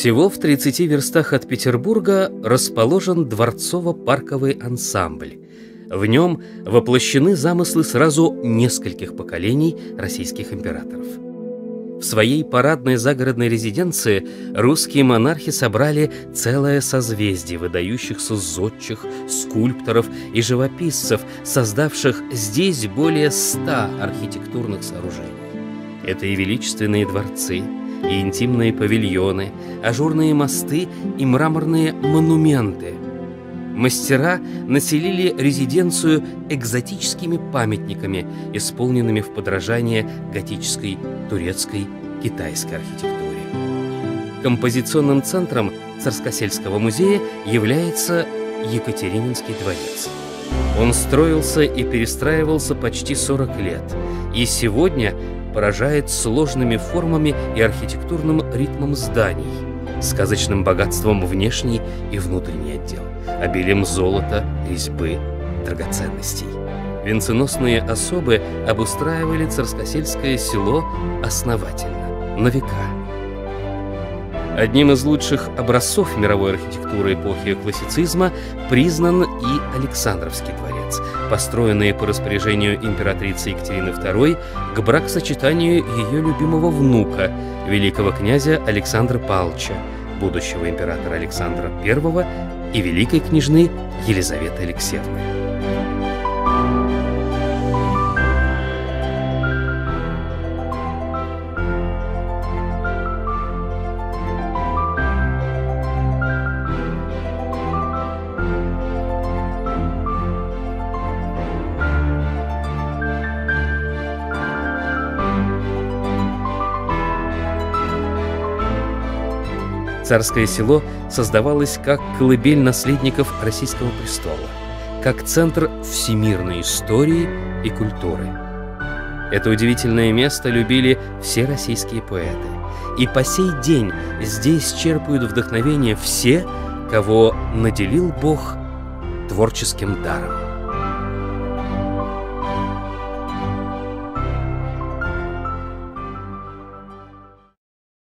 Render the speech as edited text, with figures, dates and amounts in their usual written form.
Всего в 30 верстах от Петербурга расположен дворцово-парковый ансамбль. В нем воплощены замыслы сразу нескольких поколений российских императоров. В своей парадной загородной резиденции русские монархи собрали целое созвездие выдающихся зодчих, скульпторов и живописцев, создавших здесь более 100 архитектурных сооружений. Это и величественные дворцы, и интимные павильоны, ажурные мосты и мраморные монументы. Мастера населили резиденцию экзотическими памятниками, исполненными в подражание готической, турецкой, китайской архитектуре. Композиционным центром Царскосельского музея является Екатерининский дворец. Он строился и перестраивался почти 40 лет, и сегодня поражает сложными формами и архитектурным ритмом зданий, сказочным богатством внешний и внутренний отдел, обилием золота, резьбы, драгоценностей. Венценосные особы обустраивали Царскосельское село основательно, на века. Одним из лучших образцов мировой архитектуры эпохи классицизма признан и Александровский дворец, построенный по распоряжению императрицы Екатерины II к бракосочетанию ее любимого внука, великого князя Александра Павловича, будущего императора Александра I и великой княжны Елизаветы Алексеевны. Царское село создавалось как колыбель наследников российского престола, как центр всемирной истории и культуры. Это удивительное место любили все российские поэты. И по сей день здесь черпают вдохновение все, кого наделил Бог творческим даром.